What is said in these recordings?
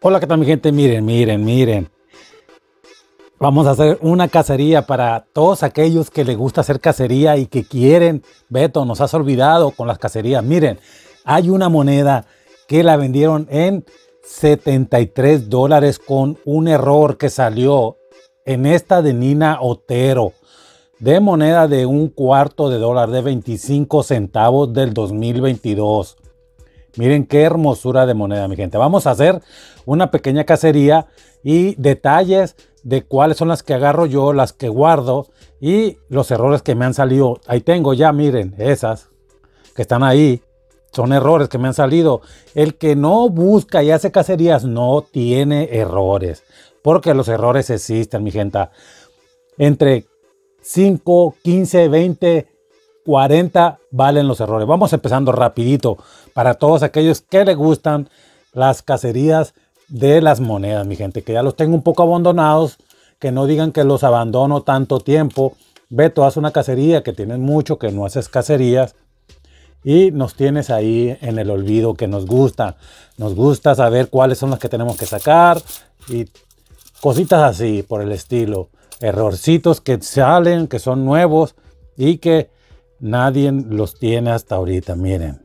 Hola, ¿qué tal mi gente? Miren. Vamos a hacer una cacería para todos aquellos que les gusta hacer cacería y que quieren. Beto, nos has olvidado con las cacerías. Miren, hay una moneda que la vendieron en $73 con un error que salió en esta de Nina Otero. De moneda de $0.25 de 25 centavos del 2022. Miren qué hermosura de moneda, mi gente. Vamos a hacer una pequeña cacería y detalles de cuáles son las que agarro yo, las que guardo y los errores que me han salido. Ahí tengo ya, miren, esas que están ahí. Son errores que me han salido. El que no busca y hace cacerías no tiene errores. Porque los errores existen, mi gente. Entre 5, 15, 20... 40 valen los errores. Vamos empezando rapidito para todos aquellos que les gustan las cacerías de las monedas, mi gente, que ya los tengo un poco abandonados, que no digan que los abandono tanto tiempo. Beto, haz una cacería, que tienes mucho que no haces cacerías y nos tienes ahí en el olvido, que nos gusta saber cuáles son las que tenemos que sacar y cositas así por el estilo, errorcitos que salen, que son nuevos y que nadie los tiene hasta ahorita. Miren,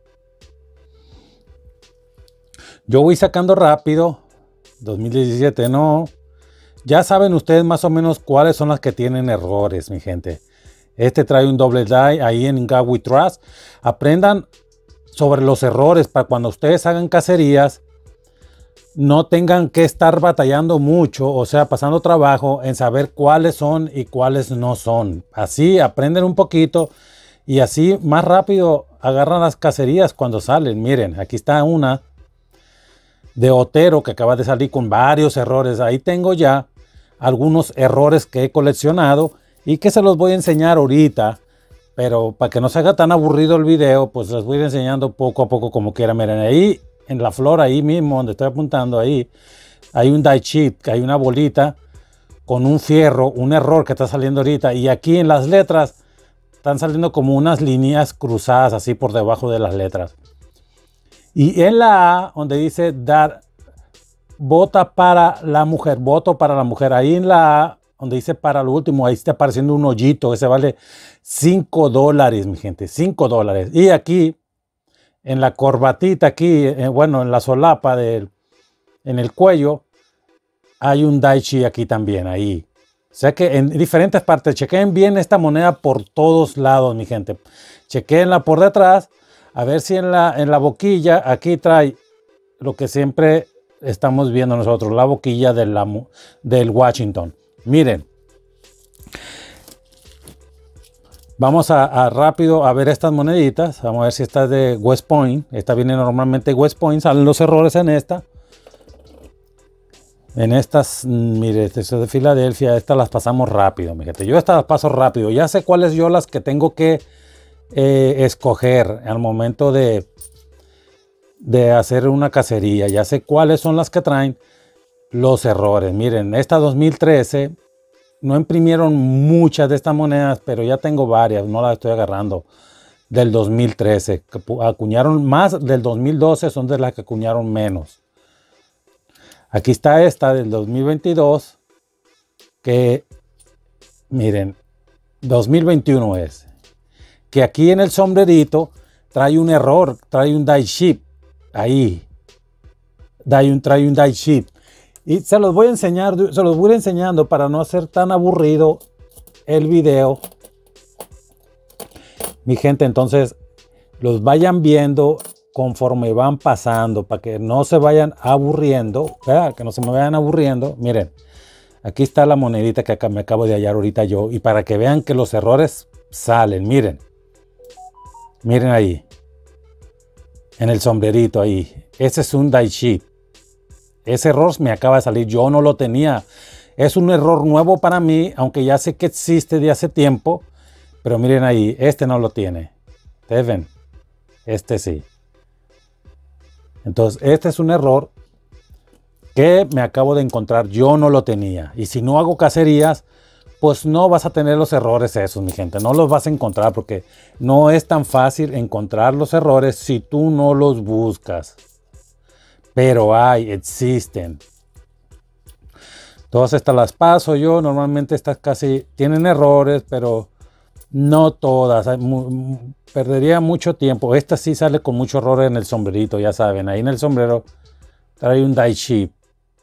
yo voy sacando rápido. 2017 no. Ya saben ustedes más o menos cuáles son las que tienen errores, mi gente. Este trae un doble die ahí en God We Trust. Aprendan sobre los errores para cuando ustedes hagan cacerías no tengan que estar batallando mucho, o sea, pasando trabajo en saber cuáles son y cuáles no son. Así aprenden un poquito y así más rápido agarran las cacerías cuando salen. Miren, aquí está una de Otero que acaba de salir con varios errores. Ahí tengo ya algunos errores que he coleccionado y que se los voy a enseñar ahorita. Pero para que no se haga tan aburrido el video, pues les voy a ir enseñando poco a poco como quieran. Miren, ahí en la flor, ahí mismo donde estoy apuntando, ahí hay un die chip, que hay una bolita con un fierro, un error que está saliendo ahorita. Y aquí en las letras están saliendo como unas líneas cruzadas así por debajo de las letras. Y en la A, donde dice dar, vota para la mujer, voto para la mujer. Ahí en la A, donde dice para lo último, ahí está apareciendo un hoyito. Ese vale $5, mi gente, $5. Y aquí en la corbatita aquí, bueno, en la solapa en el cuello, hay un daichi aquí también, ahí. O sea que en diferentes partes, chequen bien esta moneda por todos lados, mi gente. Chequenla por detrás, a ver si en la boquilla, aquí trae lo que siempre estamos viendo nosotros, la boquilla del Washington. Miren. Vamos a rápido a ver estas moneditas. Vamos a ver si esta es de West Point. Esta viene normalmente West Point. Salen los errores en esta. En estas, mire, esta es de Filadelfia. Estas las pasamos rápido, mi gente. Yo estas las paso rápido. Ya sé cuáles yo las que tengo que escoger al momento de hacer una cacería. Ya sé cuáles son las que traen los errores. Miren, esta 2013... no imprimieron muchas de estas monedas, pero ya tengo varias, no las estoy agarrando. Del 2013, que acuñaron más. Del 2012 son de las que acuñaron menos. Aquí está esta del 2022, que miren, 2021 es. Que aquí en el sombrerito trae un error, trae un die chip. Ahí. Trae un die chip. Y se los voy a enseñar, se los voy a ir enseñando para no hacer tan aburrido el video. Mi gente, entonces los vayan viendo conforme van pasando para que no se vayan aburriendo, ¿verdad? Que no se me vayan aburriendo. Miren, aquí está la monedita que acá me acabo de hallar ahorita yo. Y para que vean que los errores salen, miren. Miren ahí. En el sombrerito ahí. Ese es un die chip. Ese error me acaba de salir, yo no lo tenía. Es un error nuevo para mí, aunque ya sé que existe de hace tiempo. Pero miren ahí, este no lo tiene. ¿Ustedes ven? Este sí. Entonces, este es un error que me acabo de encontrar. Yo no lo tenía. Y si no hago cacerías, pues no vas a tener los errores esos, mi gente. No los vas a encontrar porque no es tan fácil encontrar los errores si tú no los buscas. pero existen. Todas estas las paso yo. Normalmente estas casi tienen errores, pero no todas. Perdería mucho tiempo. Esta sí sale con mucho error en el sombrerito, ya saben. Ahí en el sombrero trae un die chip.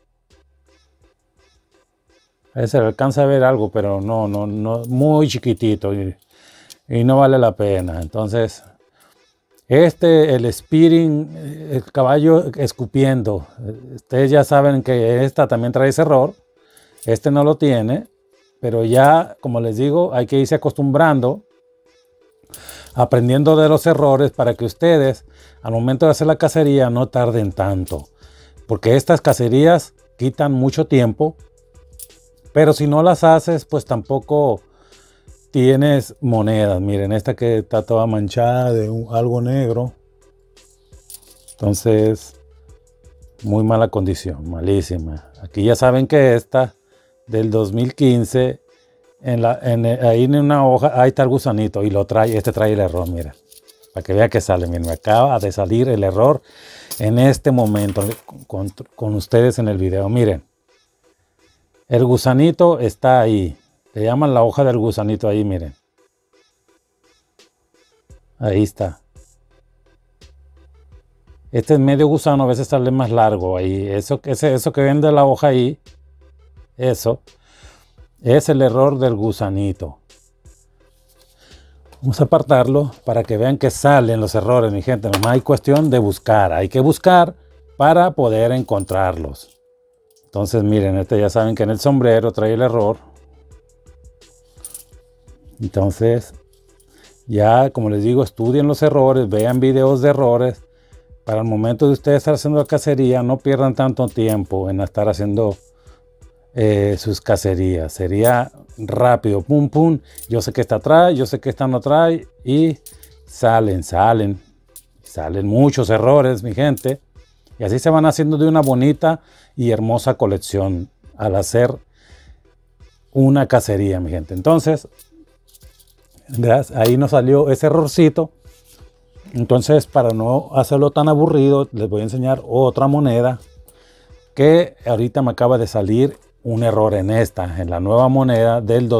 Ahí se alcanza a ver algo, pero no, muy chiquitito y no vale la pena. Entonces, el Speeding, el caballo escupiendo. Ustedes ya saben que esta también trae ese error. Este no lo tiene, pero ya, como les digo, hay que irse acostumbrando, aprendiendo de los errores para que ustedes, al momento de hacer la cacería, no tarden tanto. Porque estas cacerías quitan mucho tiempo, pero si no las haces, pues tampoco tienes monedas. Miren, esta que está toda manchada de algo negro. Entonces, muy mala condición, malísima. Aquí ya saben que esta del 2015, ahí en una hoja, ahí está el gusanito y lo trae, este trae el error, mira. Para que vea que sale, miren, me acaba de salir el error en este momento con ustedes en el video. Miren, el gusanito está ahí. Le llaman la hoja del gusanito ahí, miren. Ahí está. Este es medio gusano, a veces sale más largo ahí. Eso que ven de la hoja ahí, eso es el error del gusanito. Vamos a apartarlo para que vean que salen los errores, mi gente. Nomás hay cuestión de buscar. Hay que buscar para poder encontrarlos. Entonces, miren, ya saben que en el sombrero trae el error. Entonces, ya como les digo, estudien los errores, vean videos de errores. Para el momento de ustedes estar haciendo la cacería, no pierdan tanto tiempo en estar haciendo sus cacerías. Sería rápido, pum, pum. Yo sé que esta trae, yo sé que esta no trae. Y salen muchos errores, mi gente. Y así se van haciendo de una bonita y hermosa colección al hacer una cacería, mi gente. Entonces, ahí nos salió ese errorcito. Entonces, para no hacerlo tan aburrido, les voy a enseñar otra moneda que ahorita me acaba de salir un error en la nueva moneda del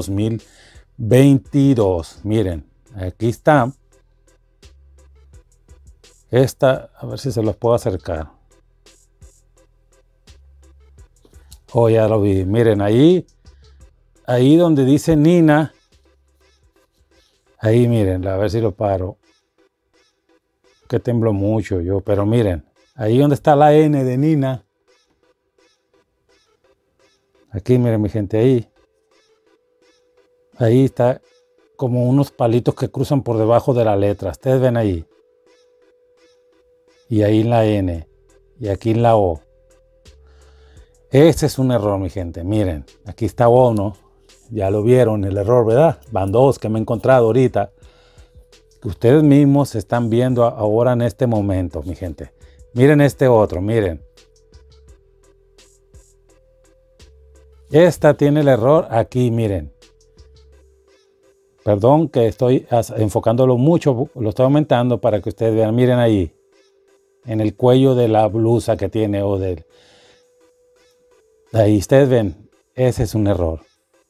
2022. Miren, aquí está. Esta, a ver si se los puedo acercar. Oh, ya lo vi. Miren, ahí donde dice Nina. Ahí miren, a ver si lo paro. Que temblo mucho yo, pero miren, ahí donde está la N de Nina. Aquí miren mi gente, ahí está como unos palitos que cruzan por debajo de la letra. Ustedes ven ahí. Y ahí en la N. Y aquí en la O. Este es un error, mi gente. Miren, aquí está uno. Ya lo vieron el error, ¿verdad? Van dos que me he encontrado ahorita. Que ustedes mismos están viendo ahora en este momento, mi gente. Miren este otro, miren. Esta tiene el error aquí, miren. Perdón que estoy enfocándolo mucho, lo estoy aumentando para que ustedes vean. Miren ahí, en el cuello de la blusa que tiene o del... Ahí ustedes ven, ese es un error.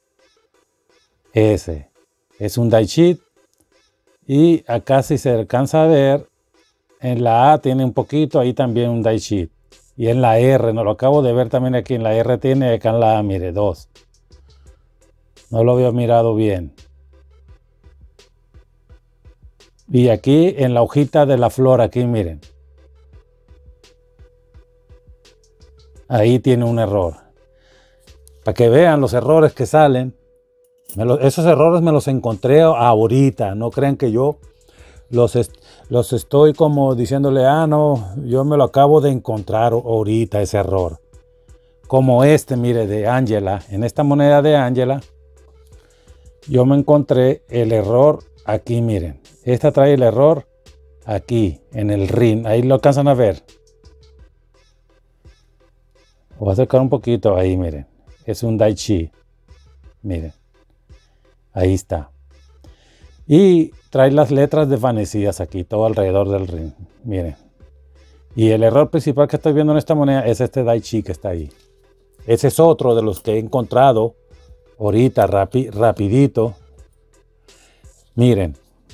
Ese es un die cheat. Y acá si se alcanza a ver, en la A tiene un poquito, ahí también un die cheat. Y en la R, no lo acabo de ver también aquí, en la R tiene, acá en la A, mire, dos. No lo había mirado bien. Y aquí en la hojita de la flor, aquí miren. Ahí tiene un error. Para que vean los errores que salen. Esos errores me los encontré ahorita. No crean que yo los estoy como diciéndole, no, yo me lo acabo de encontrar ahorita ese error. Como mire, de Angela. En esta moneda de Angela, yo me encontré el error aquí, miren. Esta trae el error aquí, en el ring. Ahí lo alcanzan a ver. Voy a acercar un poquito ahí, miren. Es un die cheat. Miren. Ahí está. Y trae las letras desvanecidas aquí, todo alrededor del ring. Miren. Y el error principal que estoy viendo en esta moneda es este Daichi que está ahí. Ese es otro de los que he encontrado ahorita rapidito. Miren.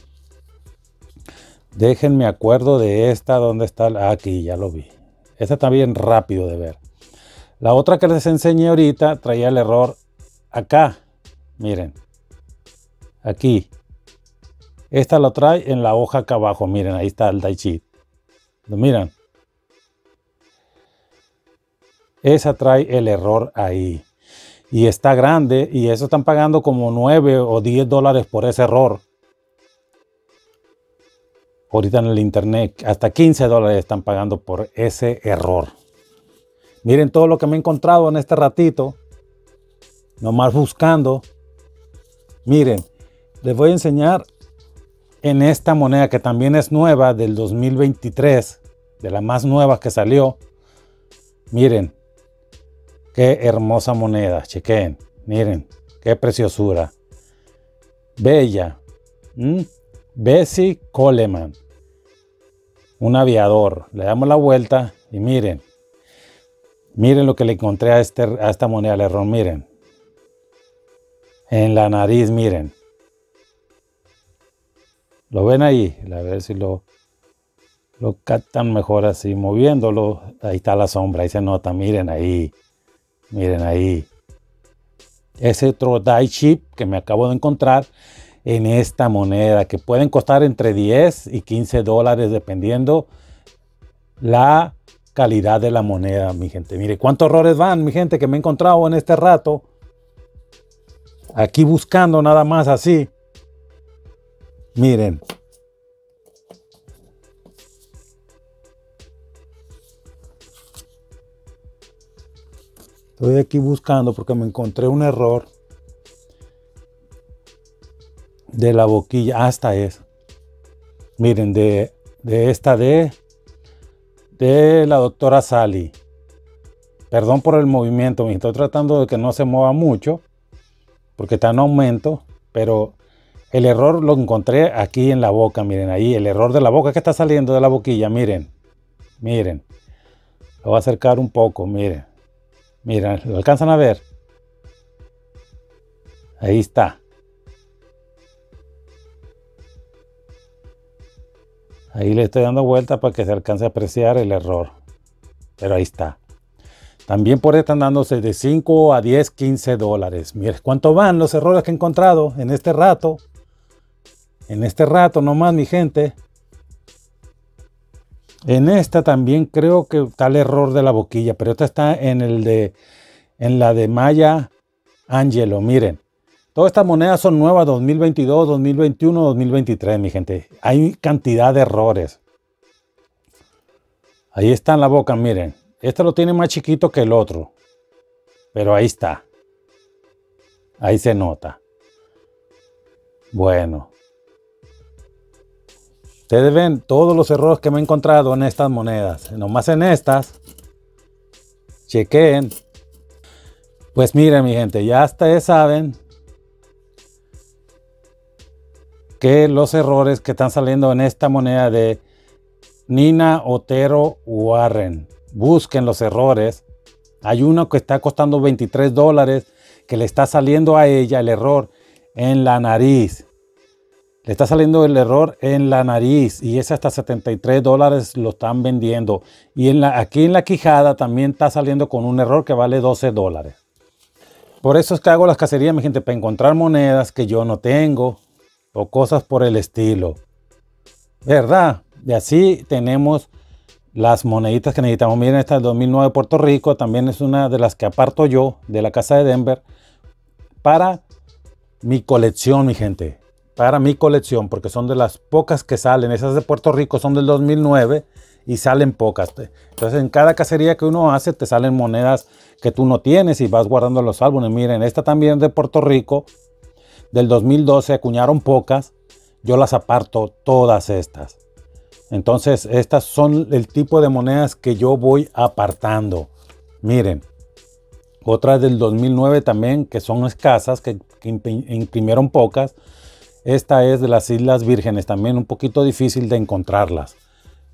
Déjenme acuerdo de esta. ¿Dónde está? Aquí, ya lo vi. Esta está bien rápido de ver. La otra que les enseñé ahorita traía el error acá. Miren. Aquí. Esta lo trae en la hoja acá abajo. Miren, ahí está el Daichi. ¿Lo miran? Esa trae el error ahí. Y está grande. Y eso están pagando como 9 o 10 dólares por ese error. Ahorita en el internet. Hasta 15 dólares están pagando por ese error. Miren todo lo que me he encontrado en este ratito. Nomás buscando. Miren. Les voy a enseñar en esta moneda que también es nueva del 2023. De las más nuevas que salió. Miren. Qué hermosa moneda, chequen, miren, qué preciosura. Bella. Bessie Coleman. Un aviador. Le damos la vuelta y miren. Miren lo que le encontré a esta moneda, el error, miren. En la nariz, miren. ¿Lo ven ahí? A ver si lo captan mejor así, moviéndolo. Ahí está la sombra, ahí se nota, miren ahí. Miren ahí. Ese otro Daichi que me acabo de encontrar en esta moneda. Que pueden costar entre 10 y 15 dólares dependiendo la calidad de la moneda, mi gente. Mire cuántos errores van, mi gente, que me he encontrado en este rato. Aquí buscando nada más así. Miren. Estoy aquí buscando porque me encontré un error de la boquilla. Hasta es. Miren, de la doctora Sally. Perdón por el movimiento. Me estoy tratando de que no se mueva mucho porque está en aumento. Pero el error lo encontré aquí en la boca. Miren ahí. El error de la boca que está saliendo de la boquilla. Miren. Miren. Lo voy a acercar un poco. Miren. Miren, ¿lo alcanzan a ver? Ahí está. Ahí le estoy dando vuelta para que se alcance a apreciar el error. Pero ahí está. También por ahí están dándose de 5 a 10, 15 dólares. Miren cuánto van los errores que he encontrado en este rato. En este rato nomás, mi gente. En esta también creo que está el error de la boquilla, pero esta está en la de Maya Angelou. Miren, todas estas monedas son nuevas 2022, 2021, 2023, mi gente. Hay cantidad de errores. Ahí está en la boca, miren. Este lo tiene más chiquito que el otro, pero ahí está. Ahí se nota. Bueno. Ustedes ven todos los errores que me he encontrado en estas monedas. Nomás en estas. Chequen. Pues miren, mi gente, ya ustedes saben que los errores que están saliendo en esta moneda de Nina Otero Warren. Busquen los errores. Hay uno que está costando 23 dólares que le está saliendo a ella el error en la nariz. Le está saliendo el error en la nariz y ese hasta 73 dólares lo están vendiendo. Y aquí en la quijada también está saliendo con un error que vale 12 dólares. Por eso es que hago las cacerías, mi gente, para encontrar monedas que yo no tengo o cosas por el estilo. ¿Verdad? Y así tenemos las moneditas que necesitamos. Miren, esta del 2009 de Puerto Rico también es una de las que aparto yo de la casa de Denver para mi colección, mi gente. Para mi colección, porque son de las pocas que salen. Esas de Puerto Rico son del 2009 y salen pocas. Entonces en cada cacería que uno hace te salen monedas que tú no tienes y vas guardando los álbumes. Miren, esta también es de Puerto Rico, del 2012, acuñaron pocas. Yo las aparto todas estas. Entonces estas son el tipo de monedas que yo voy apartando. Miren, otras del 2009 también, que son escasas, que imprimieron pocas. Esta es de las Islas Vírgenes, también un poquito difícil de encontrarlas.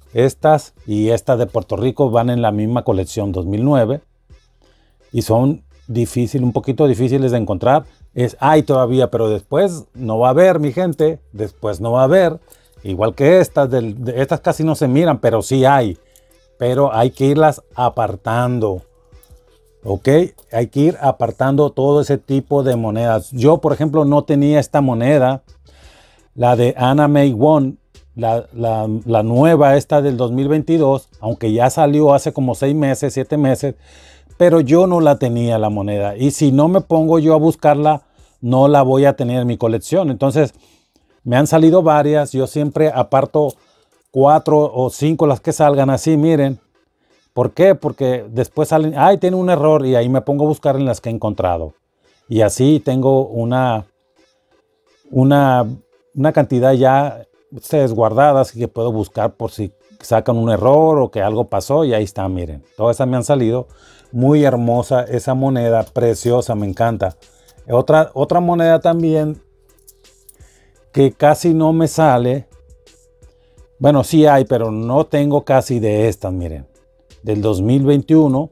Estas y esta de Puerto Rico van en la misma colección 2009 y son un poquito difíciles de encontrar. Hay todavía, pero después no va a haber, mi gente. Después no va a haber. Igual que estas, estas casi no se miran, pero sí hay. Pero hay que irlas apartando. ¿Ok? Hay que ir apartando todo ese tipo de monedas. Yo, por ejemplo, no tenía esta moneda. La de Anna May Won. La nueva, esta del 2022. Aunque ya salió hace como 6 meses, 7 meses. Pero yo no la tenía la moneda. Y si no me pongo yo a buscarla, no la voy a tener en mi colección. Entonces, me han salido varias. Yo siempre aparto 4 o 5 las que salgan así, miren. ¿Por qué? Porque después salen, ay, tiene un error, y ahí me pongo a buscar en las que he encontrado. Y así tengo una cantidad ya guardadas que puedo buscar por si sacan un error o que algo pasó, y ahí está, miren. Todas esas me han salido. Muy hermosa esa moneda, preciosa, me encanta. Otra moneda también que casi no me sale. Bueno, sí hay, pero no tengo casi de estas, miren. Del 2021,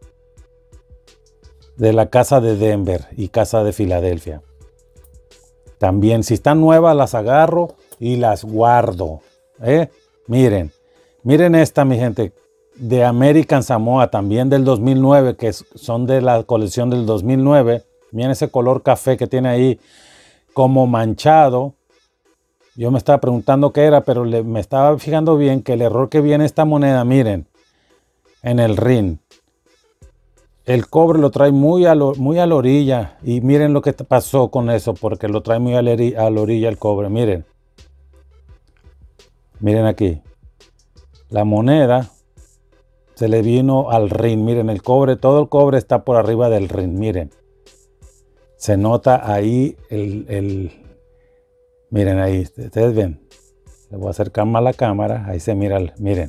de la Casa de Denver y Casa de Filadelfia. También, si están nuevas, las agarro y las guardo. Miren esta, mi gente, de American Samoa, también del 2009, que son de la colección del 2009. Miren ese color café que tiene ahí, como manchado. Yo me estaba preguntando qué era, pero me estaba fijando bien que el error que viene esta moneda, miren, en el rin. El cobre lo trae muy a la orilla. Y miren lo que pasó con eso, porque lo trae muy a la orilla el cobre. Miren. Miren aquí. La moneda se le vino al rin. Miren el cobre, todo el cobre está por arriba del rin. Miren. Se nota ahí miren ahí, ustedes ven. Le voy a acercar más la cámara. Ahí se mira, miren.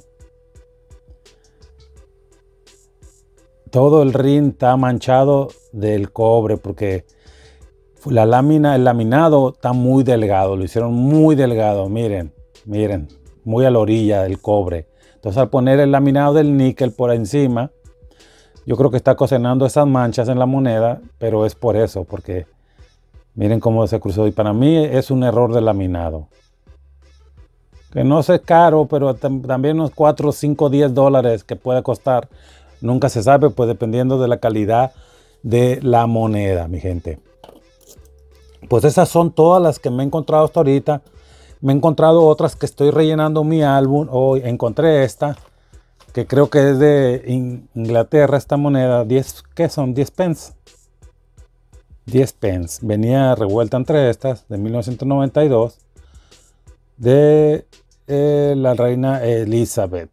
Todo el rin está manchado del cobre porque la lámina, el laminado está muy delgado. Lo hicieron muy delgado. Miren, muy a la orilla del cobre. Entonces, al poner el laminado del níquel por encima, yo creo que está ocasionando esas manchas en la moneda, pero es por eso, porque miren cómo se cruzó. Y para mí es un error de laminado. Que no es caro, pero también unos 4, 5, 10 dólares que puede costar. Nunca se sabe, pues dependiendo de la calidad de la moneda, mi gente. Pues esas son todas las que me he encontrado hasta ahorita. Me he encontrado otras que estoy rellenando mi álbum. Hoy encontré esta, que creo que es de Inglaterra, esta moneda. 10, ¿qué son? 10 pence. 10 pence. Venía revuelta entre estas, de 1992. De la reina Elizabeth.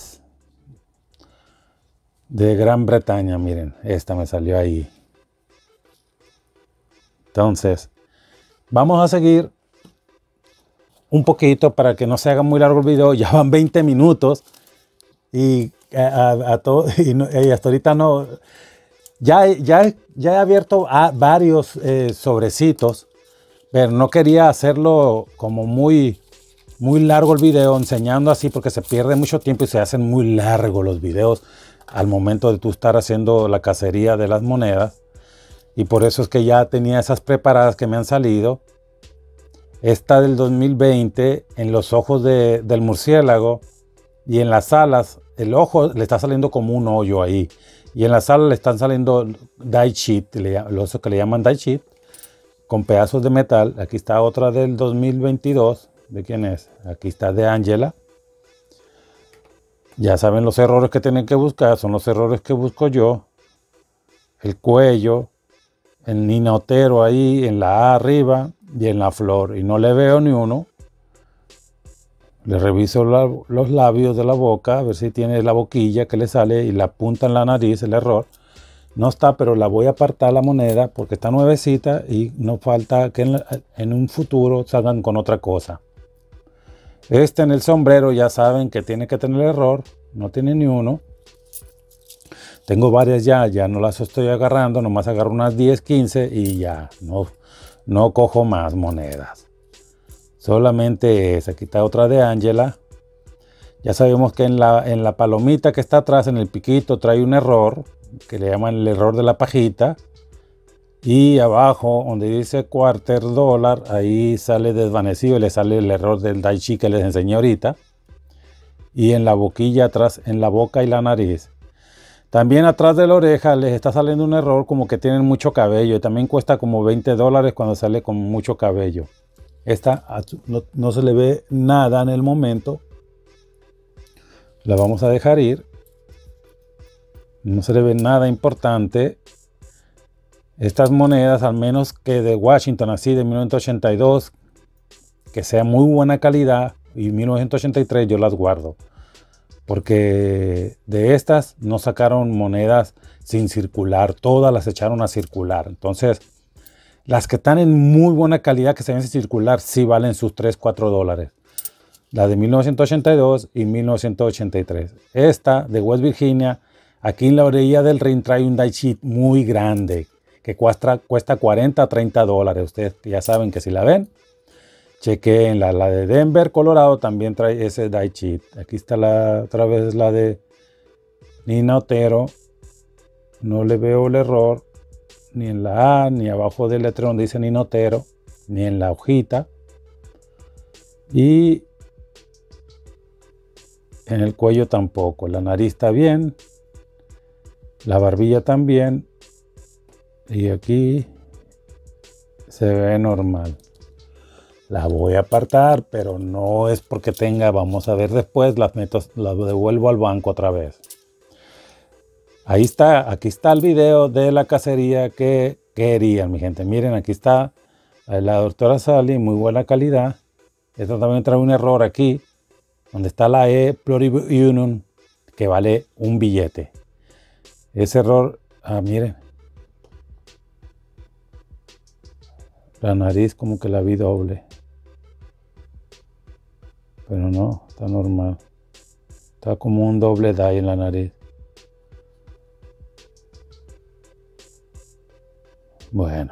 De Gran Bretaña, miren, esta me salió ahí. Entonces, vamos a seguir un poquito para que no se haga muy largo el video. Ya van 20 minutos y, y hasta ahorita no. Ya he abierto varios sobrecitos, pero no quería hacerlo como muy largo el video enseñando así, porque se pierde mucho tiempo y se hacen muy largos los videos al momento de tú estar haciendo la cacería de las monedas. Y por eso es que ya tenía esas preparadas que me han salido. Esta del 2020, en los ojos del murciélago y en las alas, el ojo le está saliendo como un hoyo ahí. Y en las alas le están saliendo die sheet, eso que le llaman die sheet, con pedazos de metal. Aquí está otra del 2022. ¿De quién es? Aquí está de Angela. Ya saben los errores que tienen que buscar, son los errores que busco yo. El cuello, el ninotero ahí, en la A arriba y en la flor. Y no le veo ni uno. Le reviso los labios de la boca, a ver si tiene la boquilla que le sale y la punta en la nariz, el error. No está, pero la voy a apartar la moneda porque está nuevecita y no falta que en un futuro salgan con otra cosa. En el sombrero ya saben que tiene que tener error, no tiene ni uno. Tengo varias ya no las estoy agarrando, nomás agarro unas 10, 15 y ya, no cojo más monedas. Solamente esa. Aquí está otra de Angela. Ya sabemos que en la palomita que está atrás, en el piquito, trae un error, que le llaman el error de la pajita. Y abajo, donde dice quarter dólar, ahí sale desvanecido y le sale el error del Daichi que les enseñé ahorita. Y en la boquilla atrás, en la boca y la nariz. También atrás de la oreja les está saliendo un error como que tienen mucho cabello. Y también cuesta como $20 cuando sale con mucho cabello. Esta no se le ve nada en el momento. La vamos a dejar ir. No se le ve nada importante. Estas monedas, al menos que de Washington, así de 1982, que sea muy buena calidad, y 1983 yo las guardo. Porque de estas no sacaron monedas sin circular, todas las echaron a circular. Entonces, las que están en muy buena calidad, que se ven sin circular, sí valen sus $3-4. La de 1982 y 1983. Esta de West Virginia, aquí en la orilla del ring trae un Daichi muy grande, que cuesta $40-30. Ustedes ya saben que si la ven, chequen la de Denver, Colorado, también trae ese Daichi. Aquí está otra vez la de Nina Otero. No le veo el error, ni en la A, ni abajo del letrero donde dice Nina Otero, ni en la hojita. Y en el cuello tampoco. La nariz está bien. La barbilla también. Y aquí se ve normal. La voy a apartar, pero no es porque tenga, vamos a ver después, las devuelvo al banco otra vez. Ahí está, aquí está el video de la cacería que querían, mi gente. Miren, aquí está la doctora Sally, muy buena calidad. Esta también trae un error aquí, donde está la E Pluriunion, que vale un billete. Ese error, miren. La nariz como que la vi doble. Pero no, está normal. Está como un doble die en la nariz. Bueno.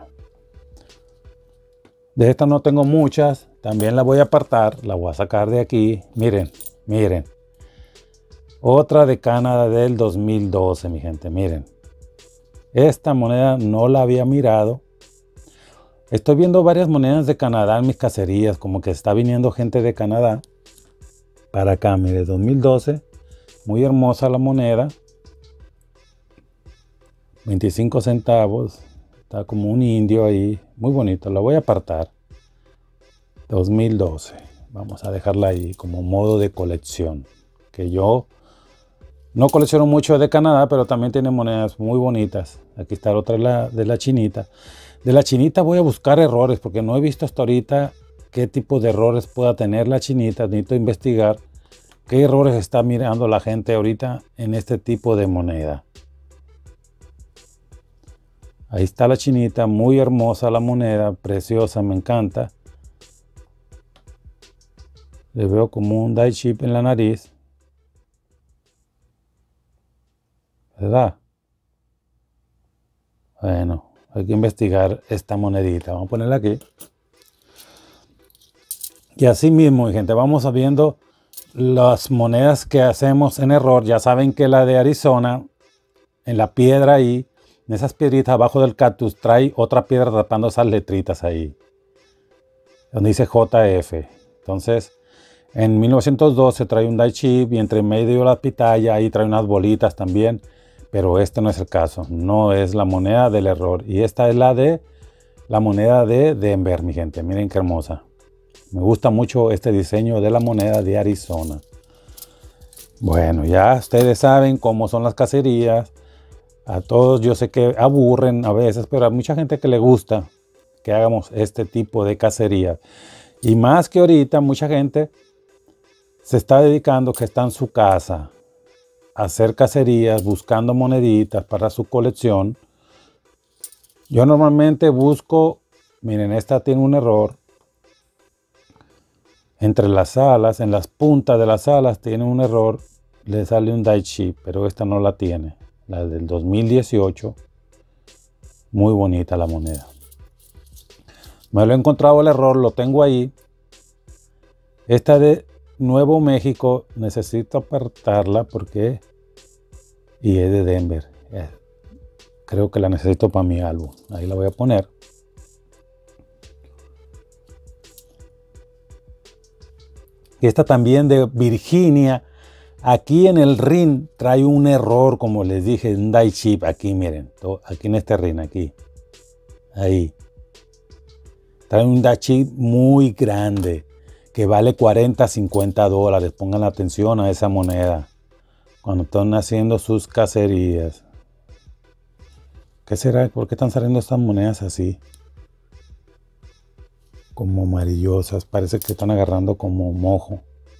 De esta no tengo muchas. También la voy a apartar. La voy a sacar de aquí. Miren, miren. Otra de Canadá del 2012, mi gente. Miren. Esta moneda no la había mirado. Estoy viendo varias monedas de Canadá en mis cacerías, como que está viniendo gente de Canadá para acá. Mire, 2012, muy hermosa la moneda, 25 centavos, está como un indio ahí, muy bonito, la voy a apartar. 2012, vamos a dejarla ahí como modo de colección, que yo no colecciono mucho de Canadá, pero también tiene monedas muy bonitas. Aquí está otra de la chinita. De la chinita voy a buscar errores, porque no he visto hasta ahorita qué tipo de errores pueda tener la chinita. Necesito investigar qué errores está mirando la gente ahorita en este tipo de moneda. Ahí está la chinita, muy hermosa la moneda, preciosa, me encanta. Le veo como un die chip en la nariz. ¿Verdad? Bueno. Hay que investigar esta monedita. Vamos a ponerla aquí. Y así mismo, gente, vamos viendo las monedas que hacemos en error. Ya saben que la de Arizona, en la piedra ahí, en esas piedritas abajo del cactus, trae otra piedra tapando esas letritas ahí. Donde dice JF. Entonces, en 1912 trae un die chip y entre medio de la pitaya ahí trae unas bolitas también. Pero este no es el caso, no es la moneda del error. Y esta es la moneda de Denver, mi gente. Miren qué hermosa. Me gusta mucho este diseño de la moneda de Arizona. Bueno, ya ustedes saben cómo son las cacerías. A todos yo sé que aburren a veces, pero hay mucha gente que le gusta que hagamos este tipo de cacerías. Y más que ahorita, mucha gente se está dedicando, que está en su casa, hacer cacerías, buscando moneditas para su colección. Yo normalmente busco, miren, esta tiene un error. Entre las alas, en las puntas de las alas tiene un error, le sale un die chip, pero esta no la tiene. La del 2018, muy bonita la moneda. Me lo he encontrado el error, lo tengo ahí. Esta de Nuevo México. Necesito apartarla porque... Y es de Denver. Creo que la necesito para mi álbum. Ahí la voy a poner. Y esta también de Virginia. Aquí en el ring trae un error, como les dije, un die chip. Aquí miren, aquí en este ring, aquí. Ahí. Trae un die chip muy grande que vale 40, 50 dólares. Pongan atención a esa moneda cuando están haciendo sus cacerías. ¿Qué será? ¿Por qué están saliendo estas monedas así? Como amarillosas. Parece que están agarrando como mojo.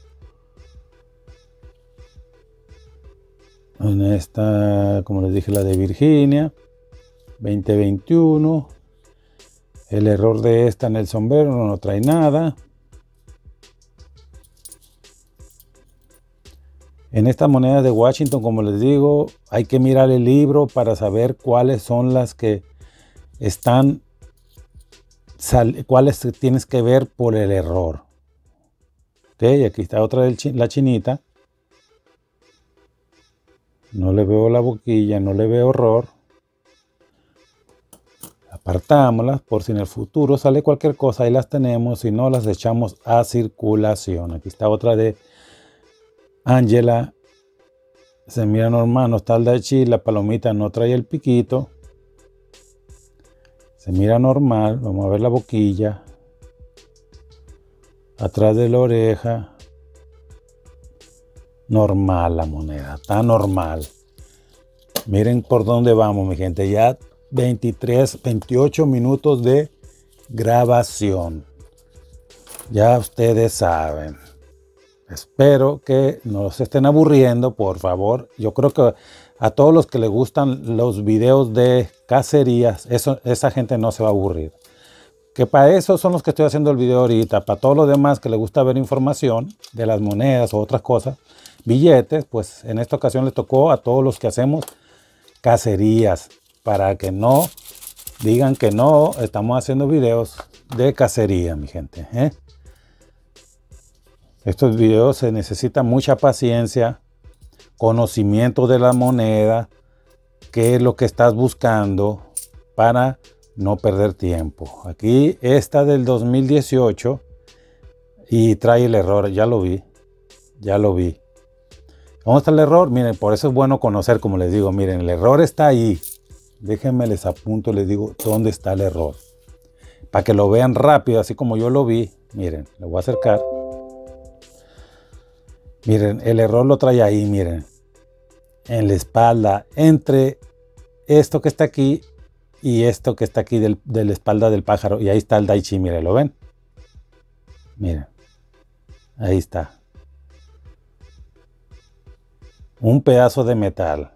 En esta, como les dije, la de Virginia. 2021. El error de esta en el sombrero no trae nada. En esta moneda de Washington, como les digo, hay que mirar el libro para saber cuáles son las que están, cuáles tienes que ver por el error. Ok, aquí está otra de la chinita. No le veo la boquilla, no le veo error. Apartámoslas por si en el futuro sale cualquier cosa, ahí las tenemos, si no las echamos a circulación. Aquí está otra de Angela, se mira normal, no está el de Chile, la palomita no trae el piquito. Se mira normal, vamos a ver la boquilla. Atrás de la oreja. Normal la moneda, está normal. Miren por dónde vamos, mi gente, ya 28 minutos de grabación. Ya ustedes saben. Espero que no se estén aburriendo, por favor. Yo creo que a todos los que les gustan los videos de cacerías, esa gente no se va a aburrir. Que para eso son los que estoy haciendo el video ahorita. Para todos los demás que les gusta ver información de las monedas o otras cosas, billetes, pues en esta ocasión les tocó a todos los que hacemos cacerías. Para que no digan que no estamos haciendo videos de cacería, mi gente, ¿eh? Estos videos se necesita mucha paciencia, conocimiento de la moneda, qué es lo que estás buscando para no perder tiempo. Aquí esta del 2018 y trae el error, ya lo vi. ¿Dónde está el error? Miren, por eso es bueno conocer, como les digo, miren, el error está ahí. Déjenme les apunto, les digo dónde está el error. Para que lo vean rápido, así como yo lo vi. Miren, lo voy a acercar. Miren, el error lo trae ahí, miren. En la espalda, entre esto que está aquí y esto que está aquí de la espalda del pájaro. Y ahí está el daichi, miren, ¿lo ven? Miren, ahí está. Un pedazo de metal.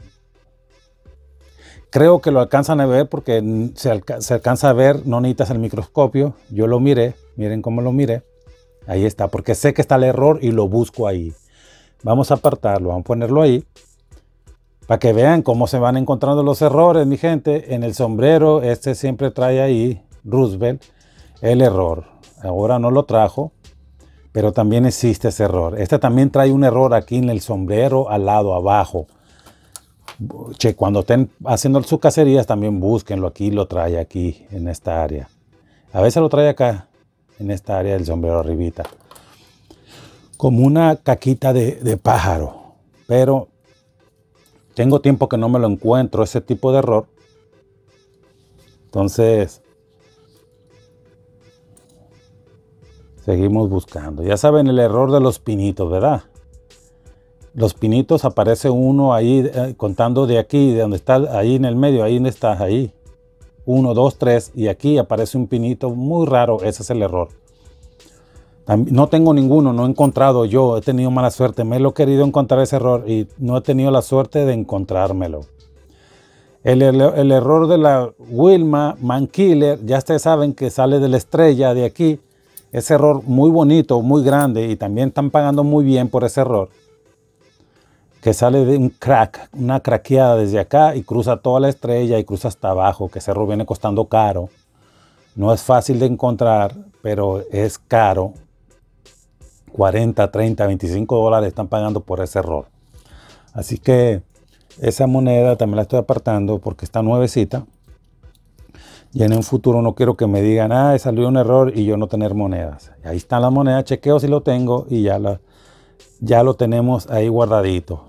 Creo que lo alcanzan a ver porque se alcanza a ver, no necesitas el microscopio. Yo lo miré, miren cómo lo miré. Ahí está, porque sé que está el error y lo busco ahí. Vamos a apartarlo, vamos a ponerlo ahí. Para que vean cómo se van encontrando los errores, mi gente. En el sombrero, este siempre trae ahí, Roosevelt, el error. Ahora no lo trajo, pero también existe ese error. Este también trae un error aquí en el sombrero, al lado, abajo. Che, cuando estén haciendo sus cacerías, también búsquenlo. Aquí lo trae, aquí, en esta área. A veces lo trae acá, en esta área del sombrero arribita. Como una caquita de pájaro. Pero tengo tiempo que no me lo encuentro, ese tipo de error. Entonces, seguimos buscando. Ya saben el error de los pinitos, ¿verdad? Los pinitos, aparece uno ahí contando de aquí, de donde está, ahí en el medio, ahí donde está, ahí. 1, 2, 3 y aquí aparece un pinito muy raro, ese es el error. No tengo ninguno, no he encontrado yo, he tenido mala suerte, me lo he querido encontrar ese error y no he tenido la suerte de encontrármelo. El error de la Wilma Mankiller, ya ustedes saben que sale de la estrella de aquí, ese error muy bonito, muy grande y también están pagando muy bien por ese error. Que sale de un crack, una craqueada desde acá y cruza toda la estrella y cruza hasta abajo, que ese error viene costando caro. No es fácil de encontrar, pero es caro. 40, 30, 25 dólares están pagando por ese error. Así que esa moneda también la estoy apartando porque está nuevecita. Y en un futuro no quiero que me digan, salió un error y yo no tener monedas. Ahí están las monedas, chequeo si lo tengo y ya lo tenemos ahí guardadito.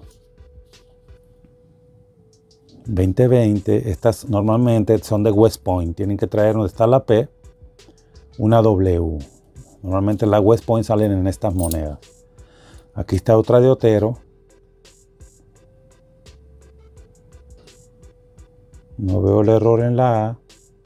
2020, estas normalmente son de West Point. Tienen que traer donde está la P, una W. Normalmente las West Point salen en estas monedas. Aquí está otra de Otero. No veo el error en la A.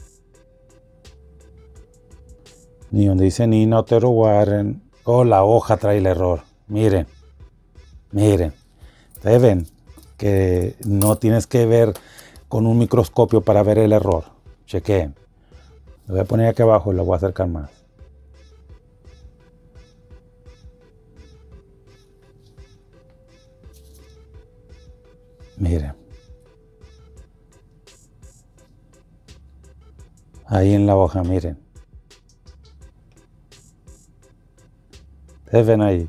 Ni donde dice Nina Otero Warren. La hoja trae el error. Miren. Ustedes ven que no tienes que ver con un microscopio para ver el error. Chequen. Lo voy a poner aquí abajo y lo voy a acercar más. Miren. Ahí en la hoja, miren. ¿Ustedes ven ahí?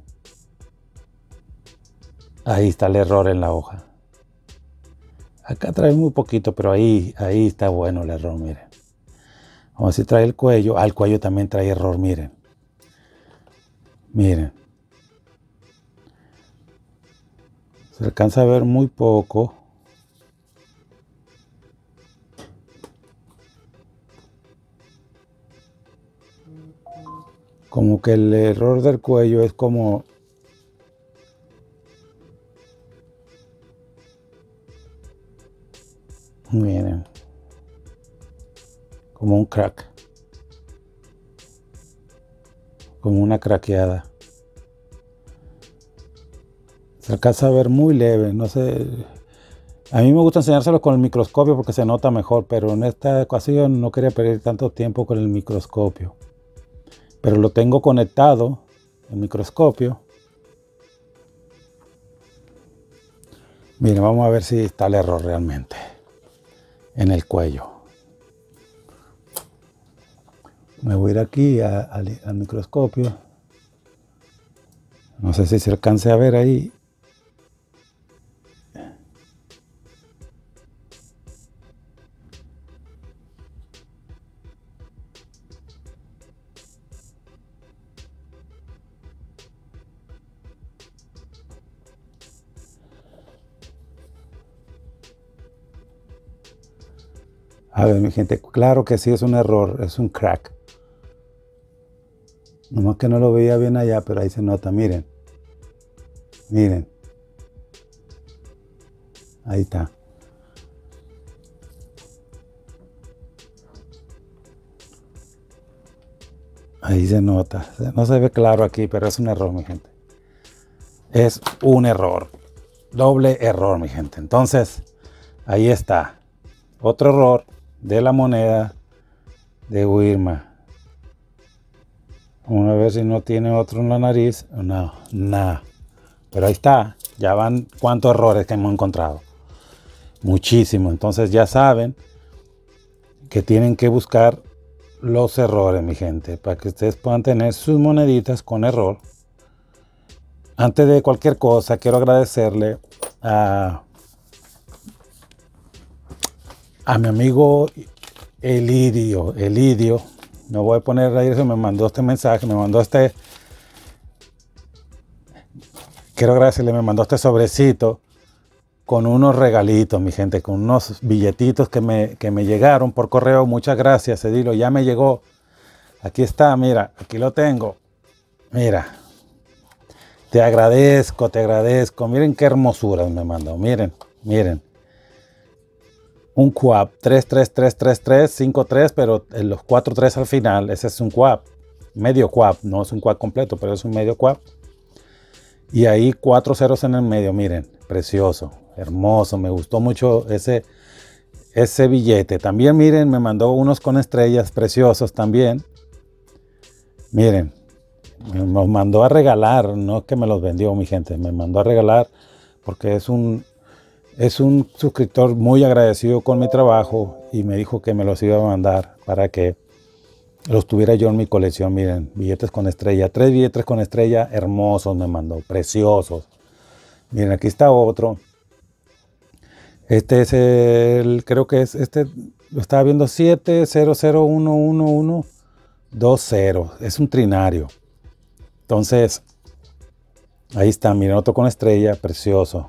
Ahí está el error en la hoja. Acá trae muy poquito, pero ahí está bueno el error, miren. Vamos a ver si trae el cuello. El cuello también trae error, miren. Se alcanza a ver muy poco. Como que el error del cuello es como... Miren. Como un crack. Como una craqueada. Se alcanza a ver muy leve, no sé. A mí me gusta enseñárselo con el microscopio porque se nota mejor, pero en esta ocasión no quería perder tanto tiempo con el microscopio. Pero lo tengo conectado, el microscopio. Miren, vamos a ver si está el error realmente en el cuello. Me voy a ir aquí al microscopio. No sé si se alcance a ver ahí. A ver, mi gente, claro que sí es un error, es un crack. Nomás que no lo veía bien allá, pero ahí se nota, miren. Miren. Ahí está. Ahí se nota. No se ve claro aquí, pero es un error, mi gente. Es un error. Doble error, mi gente. Entonces, ahí está. Otro error de la moneda de Wirma. Vamos a ver si no tiene otro en la nariz. No, nada. Pero ahí está. Ya van cuántos errores que hemos encontrado. Muchísimo. Entonces ya saben que tienen que buscar los errores, mi gente, para que ustedes puedan tener sus moneditas con error. Antes de cualquier cosa, quiero agradecerle a mi amigo Elidio. No voy a poner la dirección, me mandó este mensaje, quiero agradecerle, me mandó este sobrecito con unos regalitos, mi gente, con unos billetitos que me llegaron por correo. Muchas gracias, Edilo, ya me llegó. Aquí está, mira, aquí lo tengo. Mira, te agradezco. Miren qué hermosura me mandó, miren. Un QAP 3333353, pero en los 43 al final, ese es un QAP, medio QAP, no es un QAP completo, pero es un medio QAP. Y ahí 4 ceros en el medio, miren, precioso, hermoso, me gustó mucho ese billete. También miren, me mandó unos con estrellas preciosos también. Miren, me los mandó a regalar, no es que me los vendió, mi gente, me mandó a regalar porque es un suscriptor muy agradecido con mi trabajo y me dijo que me los iba a mandar para que los tuviera yo en mi colección. Miren, billetes con estrella, 3 billetes con estrella hermosos me mandó, preciosos. Miren, aquí está otro. Este es el, creo que es este, lo estaba viendo, 700111120. Es un trinario. Entonces, ahí está, miren, otro con estrella, precioso.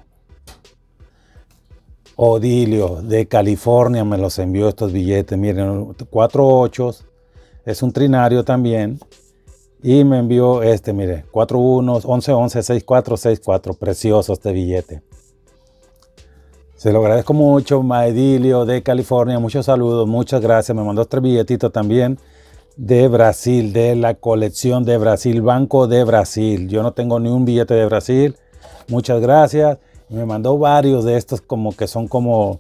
Odilio de California me los envió estos billetes. Miren, 4 ochos. Es un trinario también. Y me envió este, mire, 4 unos, 11 11, 6 4, 6 4. Precioso este billete. Se lo agradezco mucho, Maedilio de California. Muchos saludos, muchas gracias. Me mandó este billetito también de Brasil, de la colección de Brasil, Banco de Brasil. Yo no tengo ni un billete de Brasil. Muchas gracias. Y me mandó varios de estos como que son como...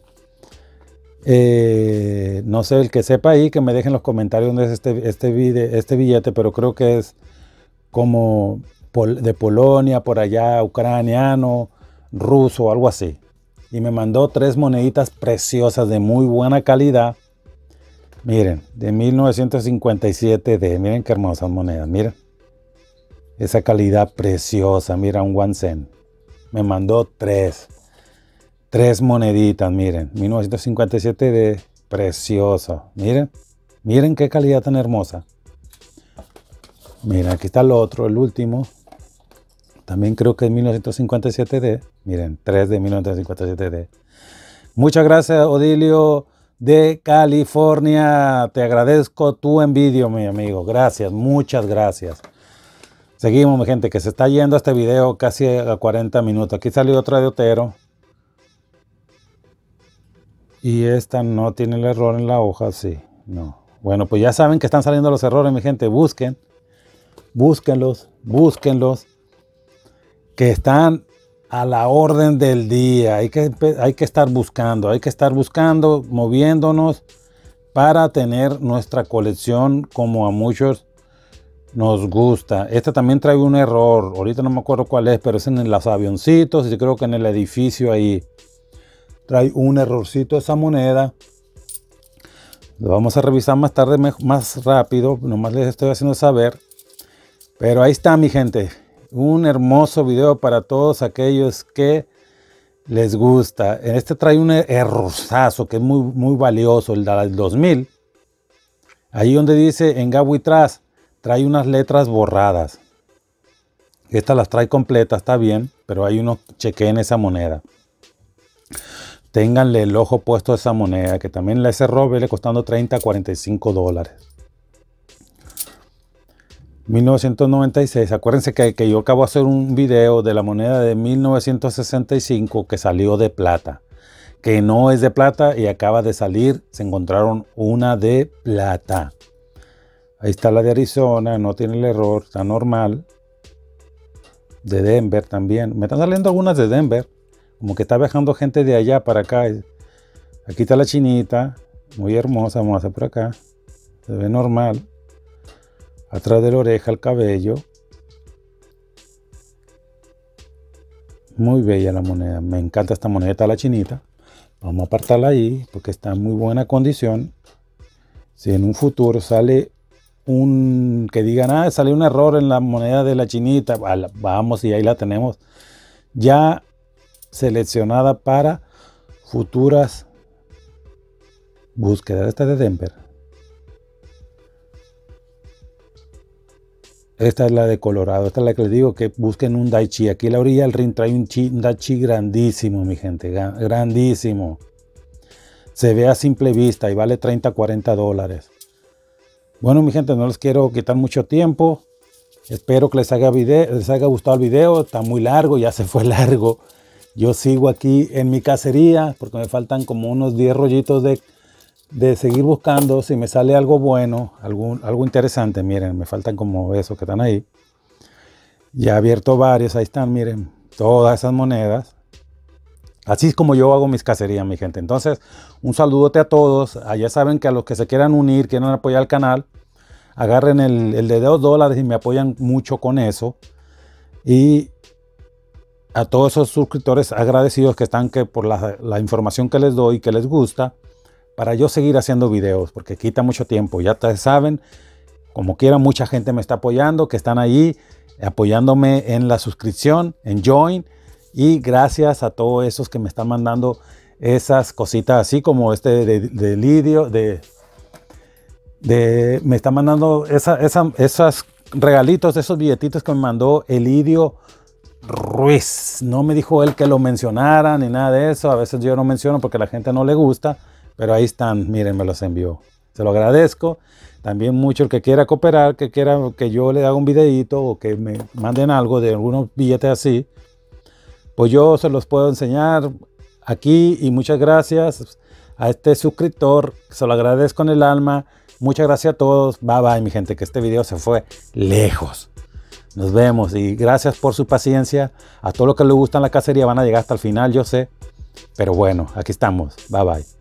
no sé, el que sepa ahí, que me dejen en los comentarios dónde es este billete, pero creo que es como de Polonia, por allá, ucraniano, ruso, algo así. Y me mandó 3 moneditas preciosas de muy buena calidad. Miren, de 1957 miren qué hermosas monedas, miren. Esa calidad preciosa, mira, un 1 cent. Me mandó 3 moneditas, miren, 1957 preciosa. Miren, miren qué calidad tan hermosa. Miren, aquí está el otro, el último. También creo que es 1957 miren, 3 de 1957 Muchas gracias, Odilio de California. Te agradezco tu envidio, mi amigo. Gracias, muchas gracias. Seguimos, mi gente, que se está yendo este video casi a 40 minutos. Aquí salió otra de Otero. Y esta no tiene el error en la hoja, sí. No. Bueno, pues ya saben que están saliendo los errores, mi gente. Búsquenlos. Que están a la orden del día. Hay que estar buscando, moviéndonos para tener nuestra colección como a muchos nos gusta. Este también trae un error, ahorita no me acuerdo cuál es, pero es en los avioncitos y creo que en el edificio ahí. Trae un errorcito esa moneda. Lo vamos a revisar más tarde, más rápido, nomás les estoy haciendo saber. Pero ahí está, mi gente. Un hermoso video para todos aquellos que les gusta. Este trae un errorzazo que es muy valioso, el del 2000. Ahí donde dice en Gabuitras, trae unas letras borradas. Estas las trae completas, está bien, pero hay uno, chequeen esa moneda. Ténganle el ojo puesto a esa moneda, que también ese robe le costando 30 a 45 dólares. 1996, acuérdense que yo acabo de hacer un video de la moneda de 1965 que salió de plata, que no es de plata y acaba de salir, se encontraron una de plata. Ahí está la de Arizona, no tiene el error, está normal. De Denver también, me están saliendo algunas de Denver, como que está viajando gente de allá para acá. Aquí está la chinita, muy hermosa, vamos a hacer por acá, se ve normal. Atrás de la oreja el cabello. Muy bella la moneda. Me encanta esta moneda, la chinita. Vamos a apartarla ahí porque está en muy buena condición. Si en un futuro sale que digan, sale un error en la moneda de la chinita, vamos y ahí la tenemos ya seleccionada para futuras búsquedas. Esta es de Denver. Esta es la de Colorado. Esta es la que les digo que busquen un Daichi. Aquí a la orilla del ring trae un Daichi grandísimo, mi gente. Grandísimo. Se ve a simple vista y vale 30 a 40 dólares. Bueno, mi gente, no les quiero quitar mucho tiempo. Espero que les haya gustado el video. Está muy largo, ya se fue largo. Yo sigo aquí en mi cacería porque me faltan como unos 10 rollitos de seguir buscando. Si me sale algo bueno, algo interesante. Miren, me faltan como esos que están ahí. Ya he abierto varios, ahí están, miren, todas esas monedas. Así es como yo hago mis cacerías, mi gente. Entonces, un saludote a todos. Ya saben que a los que se quieran unir, quieran apoyar el canal, agarren el de $2 y me apoyan mucho con eso. Y a todos esos suscriptores agradecidos que están por la información que les doy, que les gusta, para yo seguir haciendo videos, porque quita mucho tiempo. Ya ustedes saben Como quiera, mucha gente me está apoyando, que están ahí apoyándome en la suscripción, en Join. Y gracias a todos esos que me están mandando esas cositas, así como de Lidio, me está mandando esas regalitos, esos billetitos que me mandó Elidio Ruiz. No me dijo él que lo mencionara ni nada de eso. A veces yo no menciono porque a la gente no le gusta, pero ahí están, miren, me los envió. Se lo agradezco. También mucho el que quiera cooperar, que quiera que yo le haga un videito o que me manden algo de algunos billetes así, pues yo se los puedo enseñar aquí. Y muchas gracias a este suscriptor, se lo agradezco en el alma. Muchas gracias a todos. Bye bye, mi gente, que este video se fue lejos. Nos vemos y gracias por su paciencia. A todos los que les gusta la cacería van a llegar hasta el final, yo sé. Pero bueno, aquí estamos. Bye bye.